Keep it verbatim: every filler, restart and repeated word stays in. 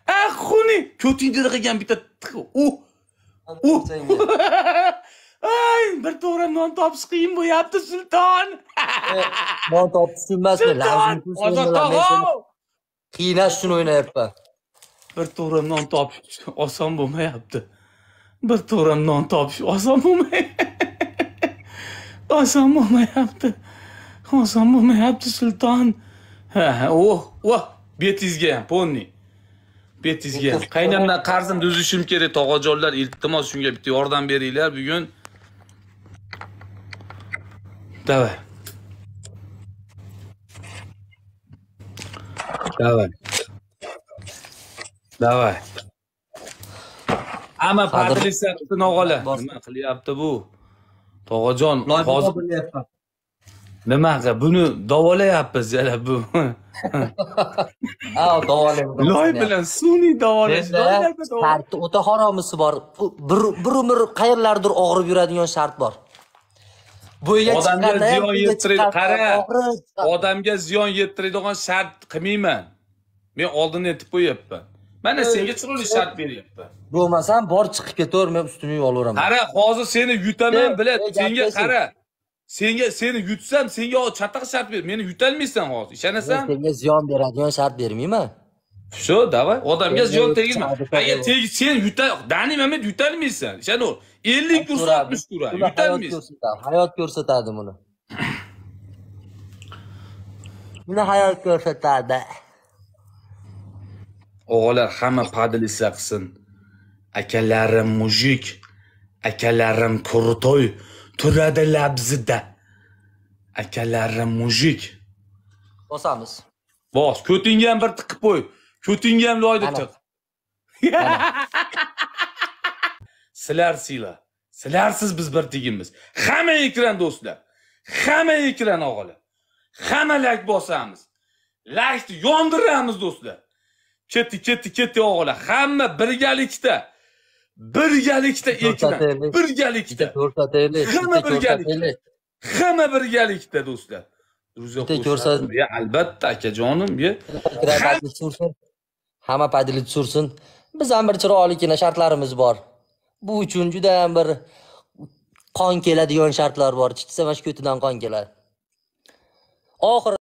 Ah, xuni. Ko'tingda qilgan bitta u. U. Ay, bir to'g'ri non topish qiyin bo'lyapti, Sulton. Non topish emasmi? Lazim Ozod qiynash uchun o'ynayapman. Bir to'g'ri non topish oson bo'lmayapti. Bir to'g'ri non topish oson bo'lmayapti. Oson bo'lmayapti. Oson bo'lmayapti, Sulton. Ha, oh, oh, betizga ham, ponni. Betizga ham. Qaynamdan qarzimni uzishim kerak, tog'ajonlar, iltimos shunga bitta yordam beringlar bugun. Davay. Davay. Davay. Ama padrisa qilsin o'g'alar. Nima qilyapti bu? Tog'ajon, hozir nima qilib buni davolayapmiz yana bu. Ha, davolayapmiz. Loy bilan sun'iy davolash. Shartda o'ta haromisi bor. Bir bir umr qayerlardir og'rib yuradigan shart bor. Bo'yga odamga ziyon yetkazadi. Qara. Odamga ziyon yetkazadigan shart qilmayman. Men oldin aytib qo'yapman. Mana senga chiroyli shart beryapman. Bo'lmasam bor chiqib ketaver, men ustini yuvib olaveraman. Qara, hozir seni yutaman, bilad. Senga qara. Senga seni yutsam, senga chatoq shart ber. Meni yutalmaysan hozir. Ishonasan? Senga ziyon beradigan shart bermayman. Shu, davay. Odamga ziyon tegma. Agar teg sen yutal, Dani Mamet yutalmaysan. Ishonur. ellik kurs oltmish kurs. Yutalmaysan. Hayot ko'rsatadi buni. Buni hayot ko'rsatadi. O'g'lar hamma padlisa qilsin. Akalarim mujik, akalarim kurtoy turadi labzida. Akalarim mujik. Bosamiz. Bos, ko'tingga ham bir tiqib qo'y. Ko'tingga ham loyda tiq. Sizlar sila. Sizlarsiz biz bir tigimiz. Hamma ekran do'stlar. Hamma ekran o'g'lar. Hamma like bosamiz. Like yondiramiz do'stlar. Ketdi, ketdi, ketdi o'g'lar. Hamma birgalikda. Birgalikda ekran. Birgalikda. Ko'rsataylik. Hamma birgalikda. Hamma birgalikda do'stlar. Bitta ko'rsating. Ya albatta akajonim, ya. Hamma padilib sursin. Biz ham bir chiroylikina shartlarimiz bor. Bu uchun juda ham bir qon keladigan shartlar bor. Chiqsa mana shu ko'tidan qon keladi. Oxir